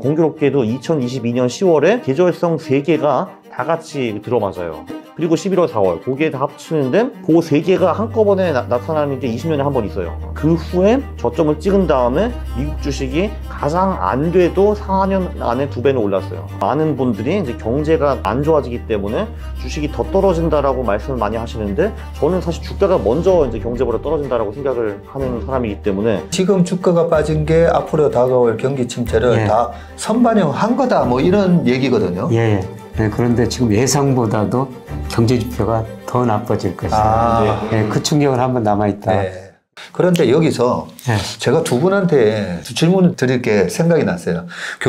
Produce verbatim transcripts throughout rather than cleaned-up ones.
공교롭게도 이천이십이 년 시월에 계절성 세 개가 다 같이 들어맞아요. 그리고 십일월, 사월 거기에 다 합치는데 그 세 개가 한꺼번에 나, 나타나는 게 이십 년에 한 번 있어요. 그 후에 저점을 찍은 다음에 미국 주식이 가장 안 돼도 사 년 안에 두 배는 올랐어요. 많은 분들이 이제 경제가 안 좋아지기 때문에 주식이 더 떨어진다라고 말씀을 많이 하시는데 저는 사실 주가가 먼저 이제 경제보다 떨어진다라고 생각을 하는 사람이기 때문에 지금 주가가 빠진 게 앞으로 다가올 경기 침체를 예. 다 선반영한 거다 뭐 이런 얘기거든요. 예. 네, 그런데 지금 예상보다도 경제 지표가 더 나빠질 것이다. 아. 네, 그 충격은 한번 남아있다. 네. 그런데 여기서 네. 제가 두 분한테 질문을 드릴 게 생각이 났어요.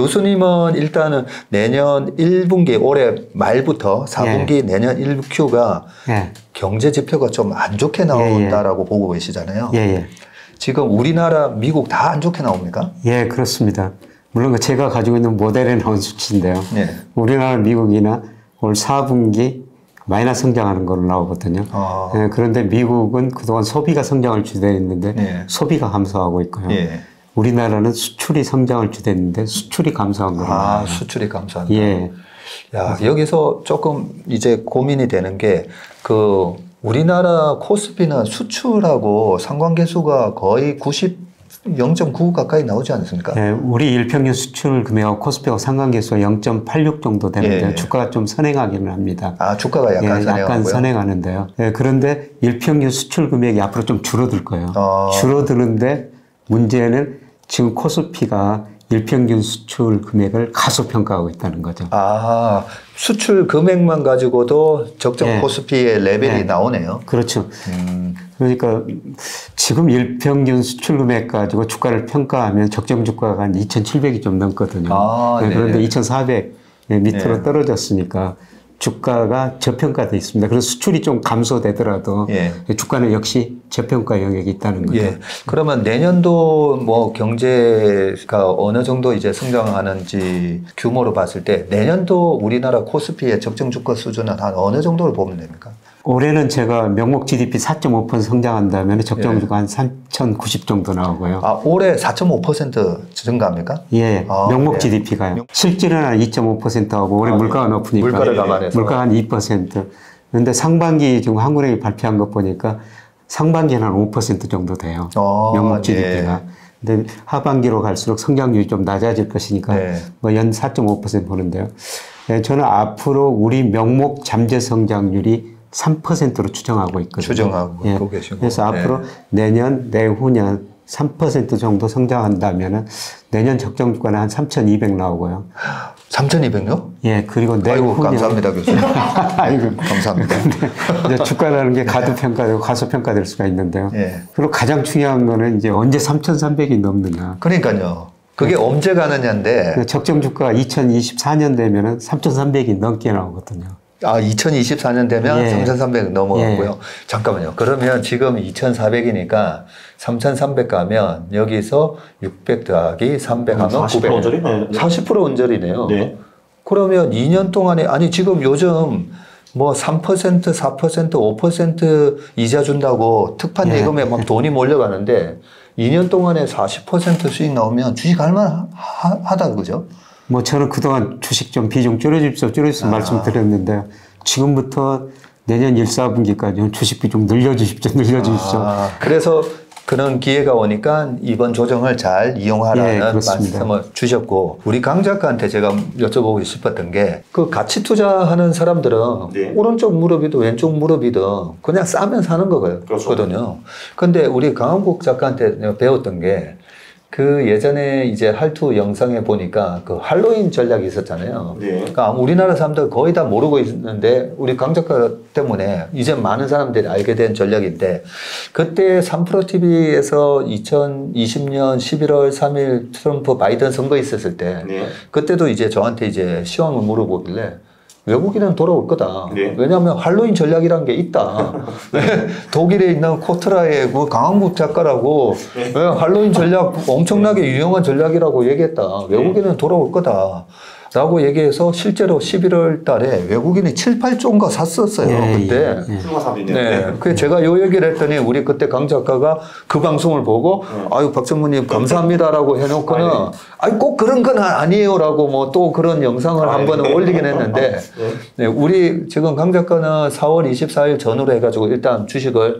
교수님은 일단은 내년 일 분기 올해 말부터 사 분기 네. 내년 일 큐가 네. 경제 지표가 좀 안 좋게 나온다라고 예, 예. 보고 계시잖아요. 예, 예. 지금 우리나라, 미국 다 안 좋게 나옵니까? 예, 그렇습니다. 물론 제가 가지고 있는 모델에 나온 수치인데요. 네. 우리나라, 미국이나 올 사 분기 마이너스 성장하는 걸로 나오거든요. 아. 예, 그런데 미국은 그동안 소비가 성장을 주도했는데 네. 소비가 감소하고 있고요. 예. 우리나라는 수출이 성장을 주도했는데 수출이 감소한 거예요. 아, 수출이 감소한다. 예. 야, 여기서 조금 이제 고민이 되는 게 그 우리나라 코스피는 수출하고 상관계수가 거의 구십 영 점 구구 가까이 나오지 않습니까? 예, 우리 일평균 수출 금액하고 코스피하고 상관계수가 영 점 팔육 정도 되는데 예. 주가가 좀 선행하기는 합니다. 아, 주가가 약간 예, 선행하고요? 약간 선행하는데요. 예, 그런데 일평균 수출 금액이 앞으로 좀 줄어들 거예요. 어. 줄어드는데 문제는 지금 코스피가 일평균 수출 금액을 가소평가하고 있다는 거죠. 아, 수출 금액만 가지고도 적정 예. 코스피의 레벨이 예. 나오네요. 그렇죠. 음. 그러니까 지금 일평균 수출 금액 가지고 주가를 평가하면 적정 주가가 한 이천칠백이 좀 넘거든요. 아, 네, 그런데 네. 이천사백 밑으로 네. 떨어졌으니까 주가가 저평가되어 있습니다. 그래서 수출이 좀 감소되더라도 예. 주가는 역시 저평가 영역이 있다는 거죠. 예. 그러면 내년도 뭐 경제가 어느 정도 이제 성장하는지 규모로 봤을 때 내년도 우리나라 코스피의 적정 주가 수준은 한 어느 정도를 보면 됩니까? 올해는 제가 명목 지디피 사 점 오 퍼센트 성장한다면 적정 주가 예. 한 삼천구십 정도 나오고요. 아, 올해 사 점 오 퍼센트 증가합니까? 예, 아, 명목 네. 지디피가요. 실질은 한 이 점 오 퍼센트 하고 올해 아, 물가가 높으니까 물가를 감안해서. 물가가 한 이 퍼센트. 그런데 상반기 지금 한국은행이 발표한 것 보니까 상반기는 한 오 퍼센트 정도 돼요. 아, 명목 지디피가. 예. 근데 하반기로 갈수록 성장률이 좀 낮아질 것이니까 네. 뭐 연 사 점 오 퍼센트 보는데요. 네, 저는 앞으로 우리 명목 잠재 성장률이 삼 퍼센트로 추정하고 있거든요. 추정하고 예. 계시고. 그래서 앞으로 네. 내년, 내후년 삼 퍼센트 정도 성장한다면은 내년 적정 주가는 한 삼천이백 나오고요. 삼천이백요? 예, 그리고 내후년. 아이고, 감사합니다, 교수님. 아이고, 감사합니다. 이제 주가라는 게 가도평가되고 가소평가될 수가 있는데요. 예. 그리고 가장 중요한 거는 이제 언제 삼천삼백이 넘느냐. 그러니까요. 그게 언제 가느냐인데. 적정 주가가 이천이십사 년 되면은 삼천삼백이 넘게 나오거든요. 아, 이천이십사 년 되면 예. 삼천삼백 넘어가고요. 예. 잠깐만요. 그러면 지금 이천사백이니까 삼천삼백 가면 여기서 육백 더하기 삼백 하면 사십 퍼센트 구백. 언저리? 네. 사십 퍼센트 언저리네요. 네. 그러면 이 년 동안에, 아니, 지금 요즘 뭐 삼 퍼센트, 사 퍼센트, 오 퍼센트 이자 준다고 특판 예. 예금에 막 돈이 몰려가는데 이 년 동안에 사십 퍼센트 수익 나오면 주식 할만 하다, 그죠? 뭐 저는 그동안 주식 좀 비중 줄여주십시오, 줄여주십시오 아. 말씀드렸는데 지금부터 내년 일, 사 분기까지 주식 비중 늘려주십시오, 늘려주십시오. 아, 그래서 그런 기회가 오니까 이번 조정을 잘 이용하라는 예, 그렇습니다. 말씀을 주셨고, 우리 강 작가한테 제가 여쭤보고 싶었던 게 그 가치 투자하는 사람들은 네. 오른쪽 무릎이든 왼쪽 무릎이든 그냥 싸면 사는 거거든요. 그렇죠. 근데 우리 강한국 작가한테 내가 배웠던 게 그 예전에 이제 할투 영상에 보니까 그 할로윈 전략이 있었잖아요. 네. 그러니까 우리나라 사람들 거의 다 모르고 있는데 우리 강 작가 때문에 이제 많은 사람들이 알게 된 전략인데, 그때 삼프로티비에서 이천이십 년 십일월 삼일 트럼프 바이든 선거 있었을 때 네. 그때도 이제 저한테 이제 시황을 물어보길래 외국인은 돌아올 거다. 네. 왜냐하면 할로윈 전략이라는 게 있다. 독일에 있는 코트라의 그 강한국 작가라고 네. 할로윈 전략 엄청나게 유용한 전략이라고 얘기했다. 외국인은 돌아올 거다. 라고 얘기해서 실제로 십일월 달에 외국인이 칠, 팔 조인가 샀었어요. 예, 그때. 예, 예. 출마사비네요. 네. 그 제가 요 얘기를 했더니 우리 그때 강 작가가 그 방송을 보고 네. 아유 박전무님 감사합니다라고 해놓고는 아니 꼭 그런 건 아니에요라고 뭐 또 그런 영상을 한 번은 올리긴 했는데 네. 우리 지금 강 작가는 사월 이십사일 전후로 해가지고 일단 주식을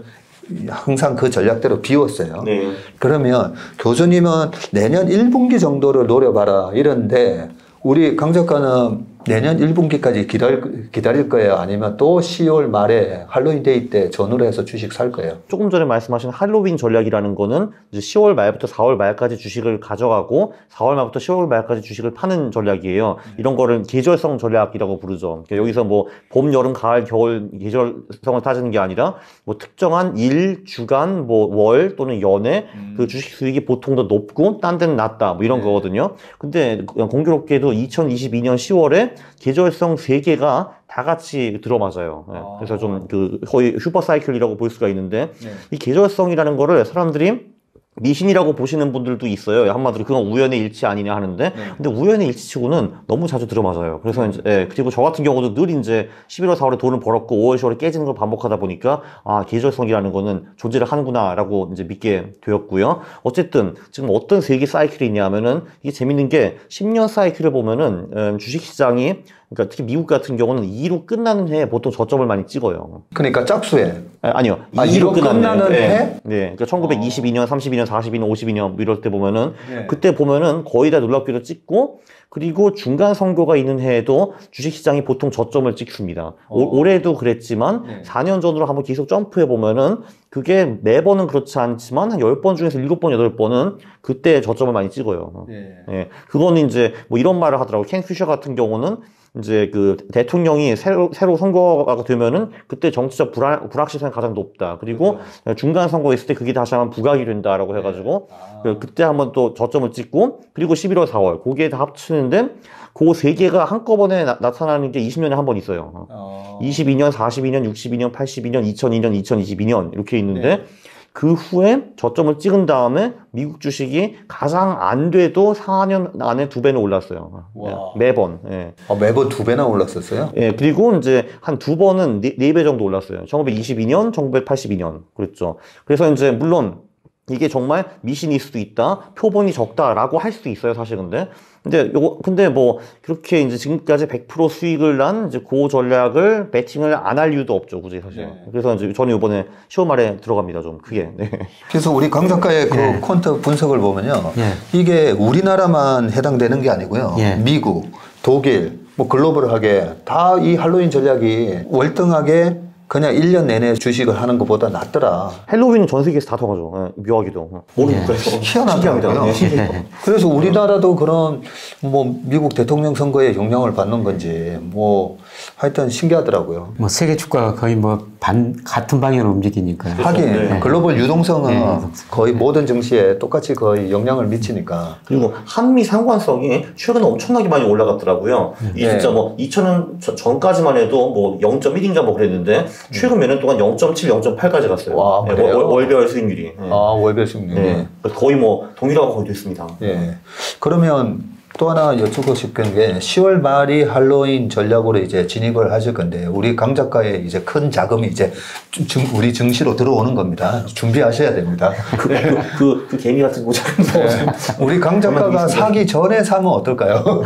항상 그 전략대로 비웠어요. 네. 그러면 교수님은 내년 일 분기 정도를 노려봐라 이런데 우리 강 작가는 내년 일 분기까지 기다릴, 기다릴 거예요? 아니면 또 시월 말에 할로윈 데이 때 전후로 해서 주식 살 거예요? 조금 전에 말씀하신 할로윈 전략이라는 거는 이제 시월 말부터 사월 말까지 주식을 가져가고 사월 말부터 시월 말까지 주식을 파는 전략이에요. 이런 거를 계절성 전략이라고 부르죠. 그러니까 여기서 뭐 봄, 여름, 가을, 겨울 계절성을 따지는 게 아니라 뭐 특정한 일, 주간, 뭐 월 또는 연에 음. 그 주식 수익이 보통 더 높고 딴 데는 낮다 뭐 이런 네. 거거든요. 근데 공교롭게도 이천이십이년 시월에 계절성 세 개가 다 같이 들어맞아요. 예. 아. 그래서 좀 그 거의 슈퍼사이클이라고 볼 수가 있는데 네. 이 계절성이라는 거를 사람들이 미신이라고 보시는 분들도 있어요. 한마디로 그건 우연의 일치 아니냐 하는데, 네. 근데 우연의 일치치고는 너무 자주 들어맞아요. 그래서 이제, 예, 그리고 저 같은 경우도 늘 이제 십일월, 사월에 돈을 벌었고 오월, 시월에 깨지는 걸 반복하다 보니까, 아, 계절성이라는 거는 존재를 하는구나라고 이제 믿게 되었고요. 어쨌든, 지금 어떤 세계 사이클이 있냐면은, 이게 재밌는 게, 십 년 사이클을 보면은, 음, 주식시장이, 그러니까 특히 미국 같은 경우는 이로 끝나는 해에 보통 저점을 많이 찍어요. 그러니까 짝수에. 아, 아니요. 아, 이로 이로 끝나는 네. 해? 네. 그러니까 천구백이십이년, 삼십이년, 사십이년, 오십이년 이럴 때 보면은 네. 그때 보면은 거의 다 눌럽기로 찍고 그리고 중간 선거가 있는 해에도 주식시장이 보통 저점을 찍습니다. 어. 올, 올해도 그랬지만 네. 사 년 전으로 한번 계속 점프해 보면은 그게 매번은 그렇지 않지만 한 열 번 중에서 일곱 번, 여덟 번은 그때 저점을 많이 찍어요. 네. 예. 그거는 이제 뭐 이런 말을 하더라고요. 켄 퓨셔 같은 경우는 이제 그 대통령이 새로, 새로 선거가 되면은 그때 정치적 불안, 불확실성이 가장 높다. 그리고 그렇죠. 중간 선거 있을 때 그게 다시 한번 부각이 된다라고 해가지고 아. 그- 그때 한번 또 저점을 찍고 그리고 십일월, 사월 거기에 다 합치는데 그 세 개가 한꺼번에 나, 나타나는 게 이십 년에 한 번 있어요. 어. 이십이년, 사십이년, 육십이년, 팔십이년, 이천이년, 이천이십이년 이렇게 있는데 네. 그 후에 저점을 찍은 다음에 미국 주식이 가장 안 돼도 사 년 안에 두 배는 올랐어요. 와. 매번. 예. 아, 매번 두 배나 올랐었어요? 예, 그리고 이제 한 두 번은 네, 네 배 정도 올랐어요. 천구백이십이년, 천구백팔십이년. 그랬죠. 그래서 이제 물론 이게 정말 미신일 수도 있다, 표본이 적다라고 할 수도 있어요, 사실 근데. 근데 요거, 근데 뭐, 그렇게 이제 지금까지 백 퍼센트 수익을 난 이제 그 전략을 배팅을 안 할 이유도 없죠, 굳이 사실. 네. 그래서 이제 저는 이번에 시월 말에 들어갑니다, 좀 크게. 네. 그래서 우리 강 작가의 그 예. 퀀트 분석을 보면요. 예. 이게 우리나라만 해당되는 게 아니고요. 예. 미국, 독일, 뭐 글로벌하게 다 이 할로윈 전략이 월등하게 그냥 일 년 내내 주식을 하는 것보다 낫더라. 헬로윈은 전 세계에서 다 통하죠. 예, 묘하기도. 모르고 예. 그래서. 희한하더라고요. 신기합니다. 네. 그래서 우리나라도 그런 뭐 미국 대통령 선거에 영향을 받는 건지 뭐 하여튼 신기하더라고요. 뭐 세계 주가가 거의 뭐 반 같은 방향으로 움직이니까요. 하긴 네. 글로벌 유동성은 네, 유동성. 거의 모든 증시에 똑같이 거의 영향을 미치니까. 그리고 한미 상관성이 최근에 엄청나게 많이 올라갔더라고요. 이게 네. 진짜 뭐 이천 년 전까지만 해도 뭐 영 점 일인가 뭐 그랬는데 최근 몇 년 동안 영 점 칠, 영 점 팔까지 갔어요. 와, 네, 그래요? 월, 월별 수익률이. 네. 아 월별 수익률이. 네. 그래서 거의 뭐 동일하고 거의 됐습니다. 예. 그러면 또 하나 여쭙고 싶은 게 시월 말이 할로윈 전략으로 이제 진입을 하실 건데 우리 강 작가의 이제 큰 자금이 이제 증, 우리 증시로 들어오는 겁니다. 준비하셔야 됩니다. 그, 그, 그, 그 개미 같은 거죠. 예. 우리 강 작가가 사기 전에 사면 어떨까요?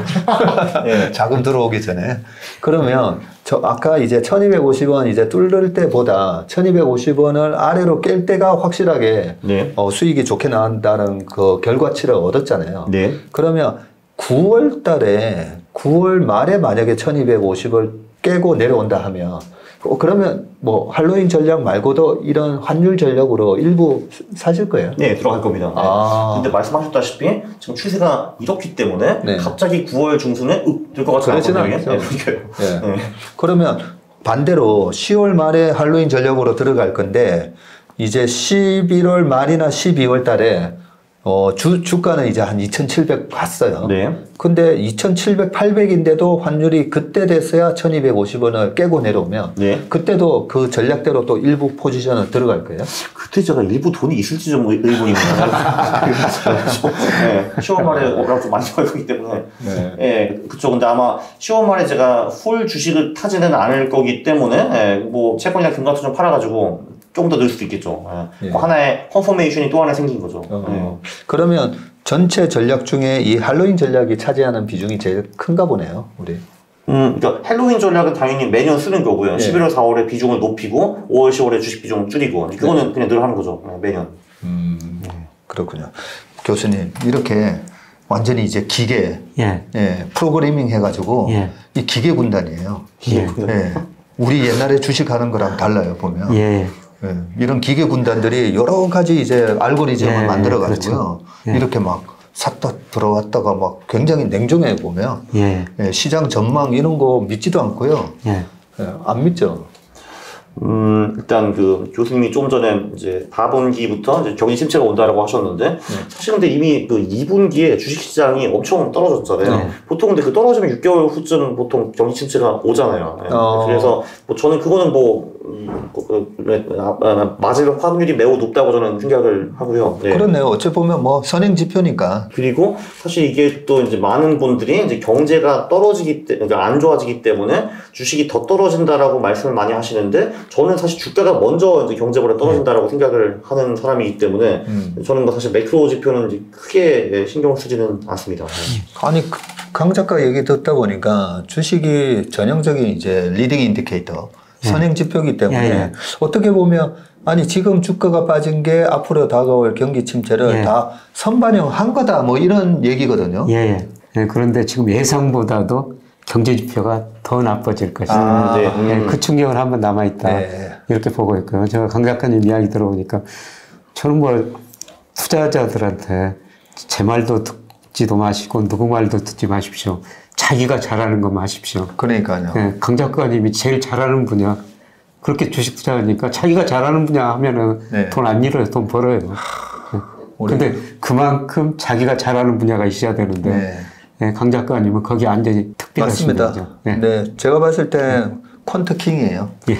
네. 자금 들어오기 전에. 그러면 저 아까 이제 천이백오십 원 이제 뚫을 때보다 천이백오십 원을 아래로 깰 때가 확실하게 네. 어, 수익이 좋게 나온다는 그 결과치를 얻었잖아요. 네. 그러면 구월 달에 구월 말에 만약에 천이백오십을 깨고 내려온다 하면 어, 그러면 뭐 할로윈 전략 말고도 이런 환율 전략으로 일부 사실 거예요? 네, 들어갈 겁니다. 네. 아. 근데 말씀하셨다시피 지금 추세가 이렇기 때문에 네. 갑자기 구월 중순에 될 것 같지 그러지는 않거든요. 않죠. 네, 그러니까요. 예. 네. 그러면 반대로 시월 말에 할로윈 전략으로 들어갈 건데 이제 십일월 말이나 십이월 달에 어, 주, 주가는 이제 한 이천칠백 갔어요. 네. 근데 이천칠백, 팔백인데도 환율이 그때 됐어야 천이백오십 원을 깨고 내려오면 네. 그때도 그 전략대로 또 일부 포지션을 들어갈 거예요. 그때 제가 일부 돈이 있을지 좀 의문이네요. 네, 시월 말에 워낙 좀 많이 벌기 때문에. 네. 예, 그쵸. 근데 아마 시월 말에 제가 풀 주식을 타지는 않을 거기 때문에, 예, 뭐, 채권이나 금 같은 좀 팔아가지고 조금 더 늘 수도 있겠죠. 예. 예. 뭐 하나의 컨포메이션이 또 하나 생긴 거죠. 어, 그러면 전체 전략 중에 이 할로윈 전략이 차지하는 비중이 제일 큰가 보네요, 우리. 음, 그러니까 헬로윈 전략은 당연히 매년 쓰는 거고요. 예. 십일월, 사월에 비중을 높이고, 오월, 시월에 주식 비중을 줄이고, 그거는 네. 그냥 늘 하는 거죠. 매년. 음, 그렇군요. 교수님, 이렇게 완전히 이제 기계, 예. 예, 프로그래밍 해가지고, 예. 이 기계 군단이에요. 예. 예. 우리 옛날에 주식하는 거랑 달라요, 보면. 예. 예. 이런 기계 군단들이 여러 가지 이제 알고리즘을 예, 만들어가지고요. 그렇죠. 예. 이렇게 막 샀다 들어왔다가 막 굉장히 냉정해 보면, 예. 예, 시장 전망 이런 거 믿지도 않고요. 예. 예, 안 믿죠. 음, 일단 그 교수님이 좀 전에 이제 사 분기부터 이제 경기 침체가 온다라고 하셨는데, 사실 근데 이미 그 이 분기에 주식시장이 엄청 떨어졌잖아요. 네. 보통 근데 그 떨어지면 육 개월 후쯤 보통 경기 침체가 오잖아요. 네. 어. 그래서 뭐 저는 그거는 뭐, 음, 그, 그, 아, 아, 맞을 확률이 매우 높다고 저는 생각을 하고요. 네. 그렇네요. 어찌 보면 뭐 선행 지표니까. 그리고 사실 이게 또 이제 많은 분들이 이제 경제가 떨어지기 때문에, 그러니까 안 좋아지기 때문에 주식이 더 떨어진다라고 말씀을 많이 하시는데, 저는 사실 주가가 먼저 이제 경제보다 떨어진다라고 네. 생각을 하는 사람이기 때문에, 음. 저는 뭐 사실 매크로 지표는 이제 크게 신경 쓰지는 않습니다. 아니, 강 작가 얘기 듣다 보니까 주식이 전형적인 이제 리딩 인디케이터, 선행 지표이기 때문에 예, 예. 어떻게 보면 아니 지금 주가가 빠진 게 앞으로 다가올 경기 침체를 예. 다 선반영한 거다 뭐 이런 얘기거든요. 예, 예. 그런데 지금 예상보다도 경제 지표가 더 나빠질 것이다. 아, 네. 음. 예, 그 충격은 한번 남아있다. 네. 이렇게 보고 있고요. 제가 강 작가님 이야기 들어보니까 저는 뭐 투자자들한테 제 말도 듣지도 마시고 누구 말도 듣지 마십시오. 자기가 잘하는 것만 하십시오. 그러니까요. 네, 강 작가님이 제일 잘하는 분야, 그렇게 주식 투자하니까 자기가 잘하는 분야 하면은 네. 돈 안 잃어요, 돈 벌어요. 하, 근데 그만큼 자기가 잘하는 분야가 있어야 되는데, 네. 네, 강 작가님은 거기 완전히 특별하신 맞습니다. 거죠. 네. 네, 제가 봤을 때 퀀트 킹이에요. 예.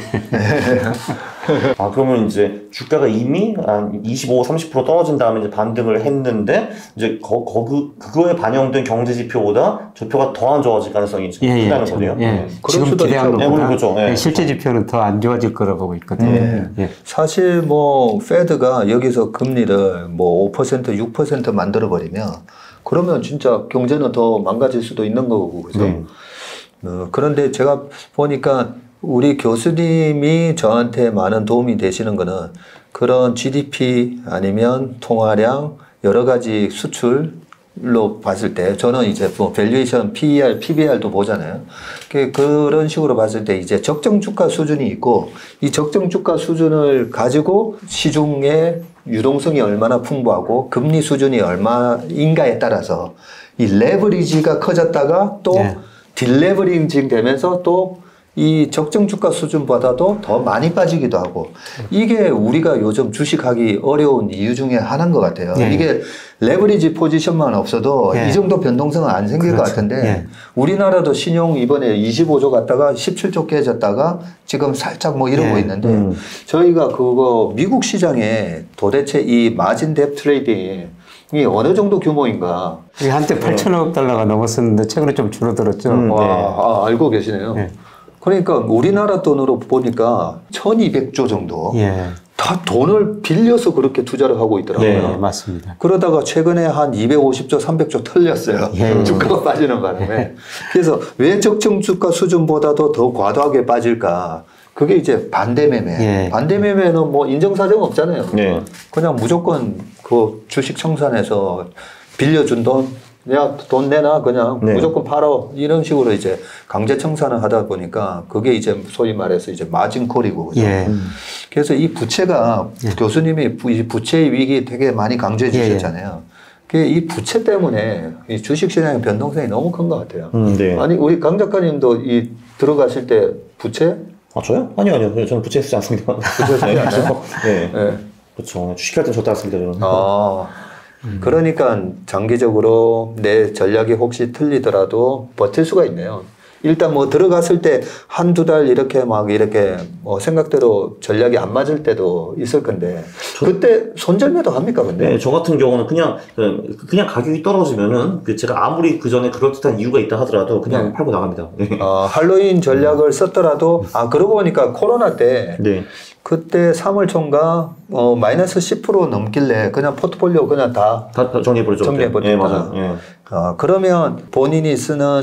아, 그러면 이제 주가가 이미 한 이십오, 삼십 퍼센트 떨어진 다음에 이제 반등을 했는데, 이제 거, 거, 그, 그거에 반영된 경제 지표보다 지표가 더 안 좋아질 가능성이 지금 예, 크다는 예, 거네요. 예. 예. 지금 기대한 것보다 그렇죠. 예. 실제 지표는 더 안 좋아질 거라고 보고 있거든요. 예. 예. 사실 뭐 페드가 여기서 금리를 뭐 오 퍼센트, 육 퍼센트 만들어 버리면 그러면 진짜 경제는 더 망가질 수도 있는 거고, 그죠? 네. 어, 그런데 제가 보니까 우리 교수님이 저한테 많은 도움이 되시는 거는 그런 지디피 아니면 통화량 여러 가지 수출로 봤을 때 저는 이제 뭐 밸류에이션 피이알, 피비알도 보잖아요. 그런 식으로 봤을 때 이제 적정 주가 수준이 있고 이 적정 주가 수준을 가지고 시중의 유동성이 얼마나 풍부하고 금리 수준이 얼마인가에 따라서 이 레버리지가 커졌다가 또 네. 딜레버리징 되면서 또 이 적정 주가 수준보다도 더 많이 빠지기도 하고 이게 우리가 요즘 주식하기 어려운 이유 중에 하나인 것 같아요. 네. 이게 레버리지 포지션만 없어도 네. 이 정도 변동성은 안 생길 그렇죠. 것 같은데 네. 우리나라도 신용 이번에 이십오조 갔다가 십칠조 깨졌다가 지금 살짝 뭐 이러고 네. 있는데 음. 저희가 그거 미국 시장에 도대체 이 마진 뎁 트레이딩 이 어느 정도 규모인가? 한때 팔천억 달러가 넘었었는데 최근에 좀 줄어들었죠. 음, 와, 네. 아, 알고 계시네요. 네. 그러니까 우리나라 돈으로 보니까 천이백조 정도 예. 다 돈을 빌려서 그렇게 투자를 하고 있더라고요. 네, 맞습니다. 그러다가 최근에 한 이백오십조, 삼백조 털렸어요. 예. 주가가 빠지는 바람에. 예. 그래서 왜 적정 주가 수준보다도 더 과도하게 빠질까? 그게 이제 반대매매. 예. 반대매매는 뭐 인정사정 없잖아요. 예. 그냥 무조건 그 주식 청산해서 빌려준 돈, 야, 돈 내놔, 그냥 네. 무조건 팔어. 이런 식으로 이제 강제 청산을 하다 보니까 그게 이제 소위 말해서 이제 마진콜이고. 그죠? 예. 그래서 이 부채가 예. 교수님이 이 부채의 위기 되게 많이 강조해 주셨잖아요. 예. 이 부채 때문에 이 주식시장의 변동성이 너무 큰 것 같아요. 음, 네. 아니, 우리 강 작가님도 이 들어가실 때 부채? 아, 저요? 아니요, 아니요. 저는 부채 쓰지 않습니다. 부채 쓰지 않아요? 네. 네. 그렇죠. 주식할 땐 절대 안 씁니다, 저는. 아. 음. 그러니까 장기적으로 내 전략이 혹시 틀리더라도 버틸 수가 있네요. 일단 뭐 들어갔을 때 한두 달 이렇게 막 이렇게 뭐 생각대로 전략이 안 맞을 때도 있을 건데 저, 그때 손절매도 합니까 근데? 네, 저 같은 경우는 그냥 그냥 가격이 떨어지면은 그 제가 아무리 그 전에 그럴듯한 이유가 있다 하더라도 그냥 네. 팔고 나갑니다. 네. 아, 할로윈 전략을 썼더라도 아 그러고 보니까 코로나 때 네. 그때 삼월 초인가 어, 마이너스 십 퍼센트 넘길래 그냥 포트폴리오 그냥 다, 다 정리해버렸죠. 정리해버렸죠. 네, 맞아요. 네. 아, 그러면 본인이 쓰는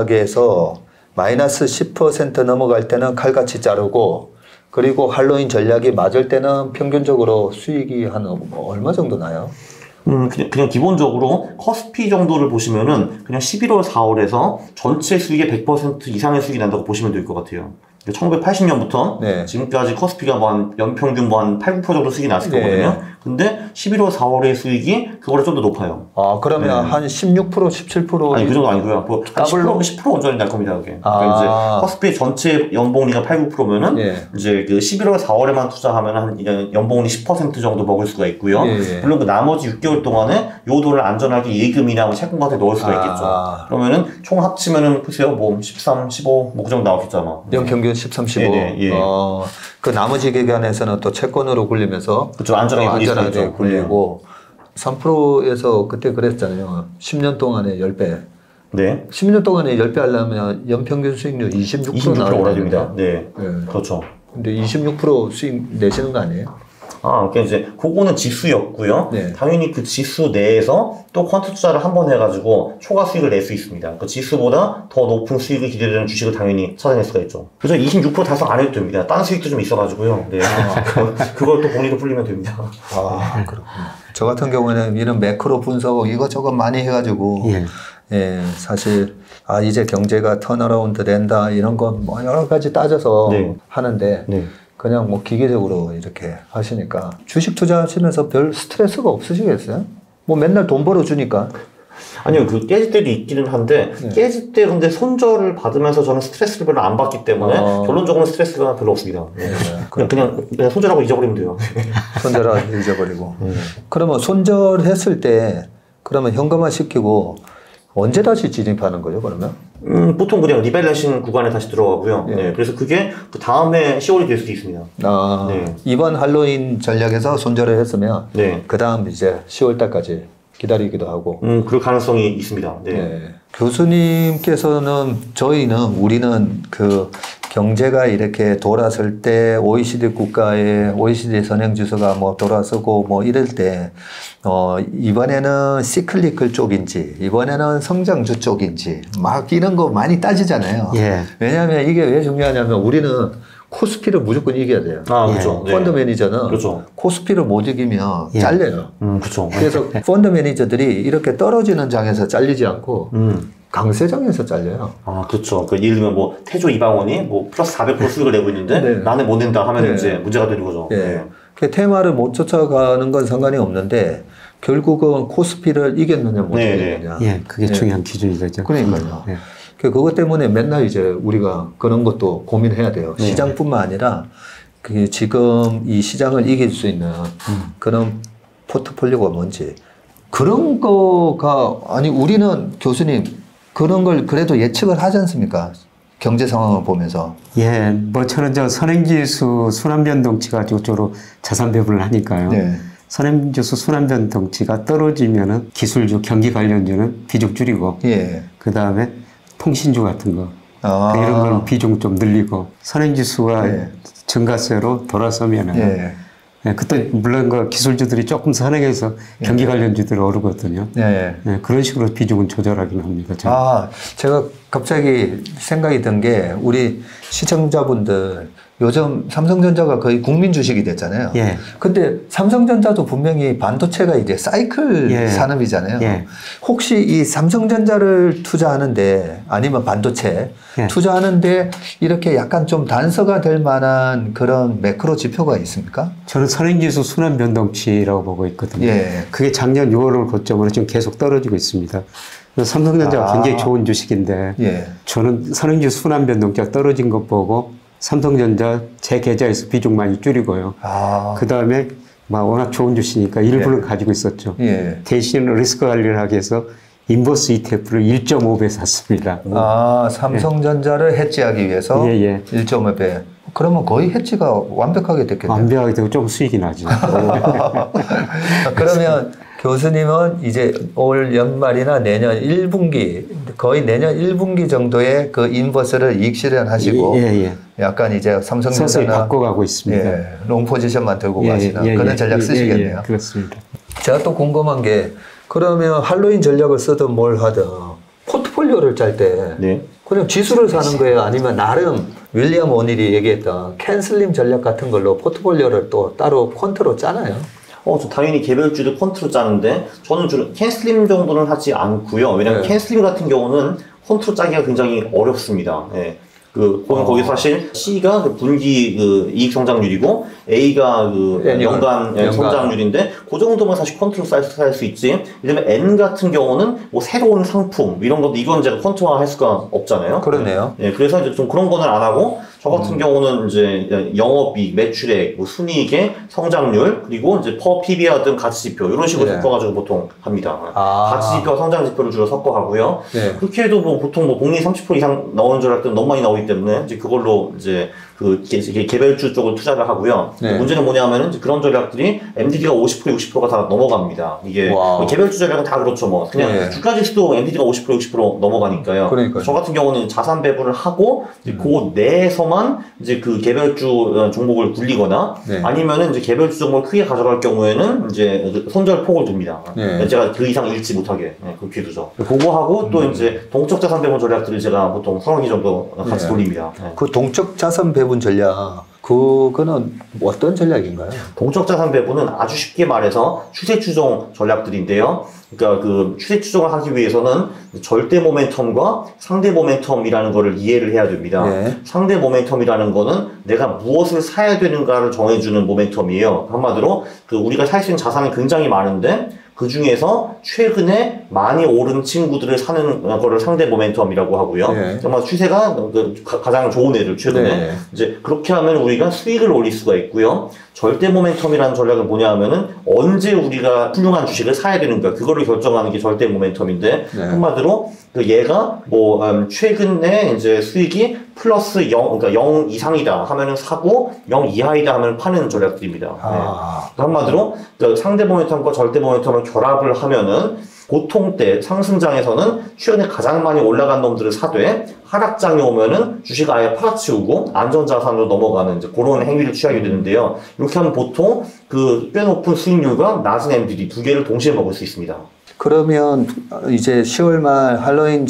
전략에서 마이너스 십 퍼센트 넘어갈 때는 칼같이 자르고 그리고 할로윈 전략이 맞을 때는 평균적으로 수익이 한 얼마 정도 나요? 음, 그냥, 그냥 기본적으로 커스피 정도를 보시면은 그냥 십일월, 사월에서 전체 수익의 백 퍼센트 이상의 수익이 난다고 보시면 될 것 같아요. 천구백팔십 년부터 네. 지금까지 커스피가 뭐 한 연평균 뭐 한 팔, 구 퍼센트 정도 수익이 났을 네. 거거든요. 근데 십일월, 사월의 수익이 그거보다 좀 더 높아요. 아, 그러면 네. 한 십육 퍼센트, 십칠 퍼센트? 아니, 그 정도 아니고요. 뭐 한 십 퍼센트, 십 퍼센트 온전히 날 겁니다, 그게. 아. 그러니까 이제 커스피 전체 연봉리가 팔, 구 퍼센트면은 네. 이제 그 십일월, 사월에만 투자하면 한 연봉리 십 퍼센트 정도 먹을 수가 있고요. 네. 물론 그 나머지 육 개월 동안에 요 돈을 안전하게 예금이나 뭐 채권 같은 데 넣을 수가 있겠죠. 아. 그러면은 총 합치면은 보세요. 뭐 십삼, 십오, 뭐 그 정도 나오겠잖아. 연평균 십삼, 십오. 네, 네, 예. 어, 그 나머지 기간에서는 또 채권으로 굴리면서 그렇죠. 안전하게, 어, 안전하게 굴리고 네. 삼 퍼센트에서 그때 그랬잖아요. 십 년 동안에 십 배. 네. 십 년 동안에 십 배 하려면 연평균 수익률 이십육 퍼센트 나와야 됩니다. 네. 네. 그렇죠. 근데 이십육 퍼센트 수익 내시는 거 아니에요? 아, 그러니까 이제 그거는 지수였고요. 네. 당연히 그 지수 내에서 또 퀀트 투자를 한 번 해가지고 초과 수익을 낼 수 있습니다. 그 지수보다 더 높은 수익이 기대되는 주식을 당연히 찾아낼 수가 있죠. 그래서 이십육 퍼센트 달성 안 해도 됩니다. 딴 수익도 좀 있어가지고요. 네. 아. 그걸 또 복리로 풀리면 됩니다. 아, 그렇군요. 저 같은 경우는 이런 매크로 분석 이것저것 많이 해가지고 예. 예, 사실 아 이제 경제가 턴어라운드 된다 이런 건 뭐 여러 가지 따져서 네. 하는데. 네. 그냥 뭐 기계적으로 이렇게 하시니까 주식 투자하시면서 별 스트레스가 없으시겠어요? 뭐 맨날 돈 벌어주니까. 아니요, 그 깨질 때도 있기는 한데 네. 깨질 때 근데 손절을 받으면서 저는 스트레스를 별로 안 받기 때문에 어... 결론적으로는 스트레스가 별로 없습니다. 네. 네. 그냥, 그냥 그냥 손절하고 잊어버리면 돼요. 손절하고 잊어버리고. 네. 그러면 손절했을 때 그러면 현금화 시키고 언제 다시 진입하는 거죠, 그러면? 음, 보통 그냥 리밸런싱 구간에 다시 들어가고요. 예. 네, 그래서 그게 그 다음에 시월이 될 수도 있습니다. 아, 네. 이번 할로윈 전략에서 손절을 했으면 네. 그 다음 이제 시월 달까지 기다리기도 하고. 음, 그럴 가능성이 있습니다. 네. 네. 교수님께서는 저희는 우리는 그 경제가 이렇게 돌았을 때 오이시디 국가의 오이시디 선행지수가 뭐 돌아서고 뭐 이럴 때 어 이번에는 시클리클 쪽인지 이번에는 성장주 쪽인지 막 이런 거 많이 따지잖아요. 예. 왜냐하면 이게 왜 중요하냐면 우리는 코스피를 무조건 이겨야 돼요. 아, 그렇죠. 예. 펀드 네. 매니저는 그렇죠. 코스피를 못 이기면 예. 잘려요. 음, 그렇죠. 그래서 펀드 매니저들이 이렇게 떨어지는 장에서 잘리지 않고 음. 강세장에서 잘려요. 아, 그렇죠. 그 예를 들면 뭐 태조 이방원이 뭐 플러스 사백 퍼센트 수익을 내고 있는데 네. 나는 못 낸다 하면 네. 이제 문제가 되는 거죠. 네. 네. 그 테마를 못 쫓아가는 건 상관이 없는데 결국은 코스피를 이겼느냐 못 네. 이겼느냐. 예, 그게 네. 중요한 기준이 되죠. 그러니까요. 네. 그것 때문에 맨날 이제 우리가 그런 것도 고민해야 돼요. 네. 시장뿐만 아니라 그 지금 이 시장을 이길 수 있는 음. 그런 포트폴리오가 뭔지 그런 거가 아니 우리는 교수님 그런 걸 그래도 예측을 하지 않습니까? 경제 상황을 보면서. 예, 뭐 저는 저 선행지수 순환변동치가 주로 자산 배분을 하니까요. 네. 선행지수 순환변동치가 떨어지면은 기술주, 경기 관련주는 비중 줄이고, 예. 그 다음에 통신주 같은 거 아. 이런 건 비중 좀 늘리고 선행지수가 예. 증가세로 돌아서면은. 예. 네, 그때 물론 그 기술주들이 조금 선행해서 경기 관련주들이 오르거든요. 네. 네, 그런 식으로 비중은 조절하긴 합니다. 저는. 아, 제가 갑자기 생각이 든 게 우리 시청자분들 요즘 삼성전자가 거의 국민 주식이 됐잖아요. 예. 근데 삼성전자도 분명히 반도체가 이제 사이클 예. 산업이잖아요. 예. 혹시 이 삼성전자를 투자하는데 아니면 반도체 예. 투자하는데 이렇게 약간 좀 단서가 될 만한 그런 매크로 지표가 있습니까? 저는 선행지수 순환변동치라고 보고 있거든요. 예. 그게 작년 유월을 고점으로 지금 계속 떨어지고 있습니다. 삼성전자가 아. 굉장히 좋은 주식인데 예. 저는 선행지수 순환변동치가 떨어진 것 보고 삼성전자 제 계좌에서 비중 많이 줄이고요. 아. 그 다음에 막 워낙 좋은 주시니까 일부는 예. 가지고 있었죠. 예. 대신 리스크 관리를 하기 위해서 인버스 이티에프를 일 점 오 배 샀습니다. 아, 삼성전자를 예. 해지하기 위해서 예, 예. 일 점 오 배. 그러면 거의 해지가 완벽하게 됐겠네요. 완벽하게 되고 좀 수익이 나죠. 그러면 교수님은 이제 올 연말이나 내년 일 분기, 거의 내년 일 분기 정도에 그 인버스를 이익 실현하시고 예, 예, 예. 약간 이제 삼성전자나 서서히 바꿔가고 있습니다. 예, 롱 포지션만 들고 예, 가시는 예, 그런 예, 전략 예, 쓰시겠네요. 예, 예, 그렇습니다. 제가 또 궁금한 게 그러면 할로윈 전략을 쓰든 뭘 하든 포트폴리오를 짤 때 네. 그냥 지수를 사는 거예요? 아니면 나름 윌리엄 오닐이 얘기했던 캔슬림 전략 같은 걸로 포트폴리오를 또 따로 퀀트로 짜나요? 어, 저 당연히 개별주를 퀀트로 짜는데 저는 주로 캔슬림 정도는 하지 않고요. 왜냐면 네. 캔슬림 같은 경우는 퀀트로 짜기가 굉장히 어렵습니다. 예. 그, 거기, 어. 거기 사실 C가 그 분기 그 이익 성장률이고 A가 그 애니얼, 연간, 연간. 성장률인데 그 정도면 사실 컨트롤 쌀 수 있지. 예를 들면 N 같은 경우는 뭐 새로운 상품 이런 것도 이건 제가 컨트롤 할 수가 없잖아요. 그러네요. 예, 그래서 이제 좀 그런 거는 안 하고 저 같은 음. 경우는 이제 영업이익, 매출액, 뭐 순이익의 성장률 그리고 이제 퍼 피비알 등 가치 지표 이런 식으로 네. 섞어가지고 보통 합니다. 아. 가치 지표와 성장 지표를 주로 섞어 하고요. 네. 그렇게 해도 뭐 보통 뭐 복리 삼십 퍼센트 이상 나오는 줄 알았더니 너무 많이 나오기 때문에 이제 그걸로 이제 그 개, 개별주 쪽을 투자를 하고요. 네. 문제는 뭐냐면은 이제 그런 전략들이 엠디디가 오십 퍼센트, 육십 퍼센트가 다 넘어갑니다. 이게 와. 개별주 전략은 다 그렇죠. 뭐 그냥 네. 주가 지수도 엠디디가 오십 퍼센트, 육십 퍼센트 넘어가니까요. 그러니까요. 저 같은 경우는 자산 배분을 하고 이제 음. 그 내에서만 이제 그 개별주 종목을 굴리거나 네. 아니면은 이제 개별주 종목을 크게 가져갈 경우에는 이제 손절 폭을 둡니다. 네. 제가 그 이상 잃지 못하게 네, 그렇게 두죠. 그거 하고 또 음. 이제 동적 자산 배분 전략들을 제가 보통 서너 개 정도 같이 네. 돌립니다. 네. 그 동적 자산 배분 전략 그거는 어떤 전략인가요? 동적 자산 배분은 아주 쉽게 말해서 추세 추종 전략들인데요. 그러니까 그 추세 추종을 하기 위해서는 절대 모멘텀과 상대 모멘텀이라는 거를 이해를 해야 됩니다. 네. 상대 모멘텀이라는 거는 내가 무엇을 사야 되는가를 정해주는 모멘텀이에요. 한마디로 그 우리가 살 수 있는 자산은 굉장히 많은데 그 중에서 최근에 많이 오른 친구들을 사는 거를 상대 모멘텀이라고 하고요. 네. 정말 추세가 그 가장 좋은 애들 최근에 네. 이제 그렇게 하면 우리가 수익을 올릴 수가 있고요. 절대 모멘텀이라는 전략은 뭐냐 하면은 언제 우리가 훌륭한 주식을 사야 되는가 그거를 결정하는 게 절대 모멘텀인데 네. 한마디로 그 얘가 뭐 음, 최근에 이제 수익이 플러스 영 그러니까 영 이상이다 하면은 사고 영 이하이다 하면 파는 전략들입니다. 아. 네. 한마디로 그 상대 모멘텀과 절대 모멘텀을 결합을 하면은 보통 때 상승장에서는 최근에 가장 많이 올라간 놈들을 사되 하락장이 오면은 주식 아예 팔아치우고 안전자산으로 넘어가는 이제 그런 행위를 취하게 되는데요. 이렇게 하면 보통 그 꽤 높은 수익률과 낮은 엠디디 두 개를 동시에 먹을 수 있습니다. 그러면 이제 시월 말 할로윈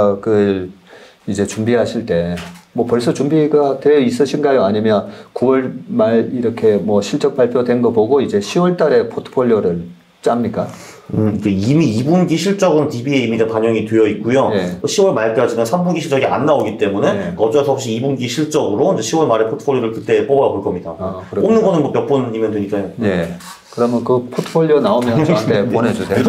전략을 이제 준비하실 때 뭐 벌써 준비가 되어 있으신가요? 아니면 구월 말 이렇게 뭐 실적 발표된 거 보고 이제 시월 달에 포트폴리오를 짭니까? 음, 이미 이 분기 실적은 디비에이에 이미 다 반영이 되어 있고요. 네. 시월 말까지는 삼 분기 실적이 안 나오기 때문에 네. 어쩔 수 없이 이 분기 실적으로 이제 시월 말에 포트폴리오를 그때 뽑아볼 겁니다. 아, 뽑는 거는 뭐 몇 번이면 되니까요. 네. 그러면 그 포트폴리오 나오면 저한테 보내주세요.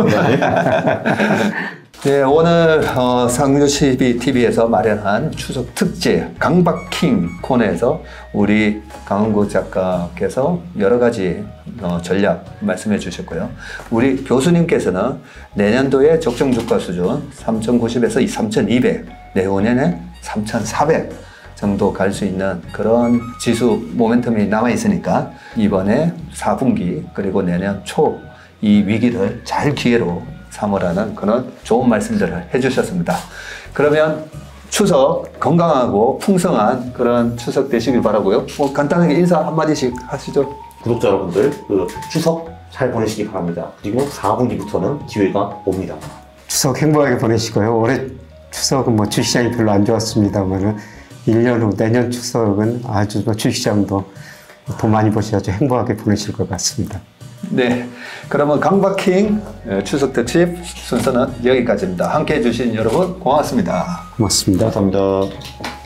네, 오늘 어, 상주시비 티비에서 마련한 추석 특집 강박킹 코너에서 우리 강은구 작가께서 여러 가지 어, 전략 말씀해 주셨고요. 우리 교수님께서는 내년도의 적정 주가 수준 삼천구십에서 삼천이백, 내후년에 삼천사백 정도 갈 수 있는 그런 지수 모멘텀이 남아 있으니까 이번에 사 분기 그리고 내년 초 이 위기를 잘 기회로 삼으라는 그런 좋은 말씀들을 해주셨습니다. 그러면 추석 건강하고 풍성한 그런 추석 되시길 바라고요. 뭐 간단하게 인사 한마디씩 하시죠. 구독자 여러분들 그 추석 잘 보내시기 바랍니다. 그리고 사 분기부터는 기회가 옵니다. 추석 행복하게 보내시고요. 올해 추석은 뭐 주식시장이 별로 안 좋았습니다만은 일 년 후 내년 추석은 아주 뭐 주식시장도 돈 많이 버셔서 행복하게 보내실 것 같습니다. 네, 그러면 강박킹 추석 특집 순서는 여기까지입니다. 함께해 주신 여러분 고맙습니다. 고맙습니다. 감사합니다.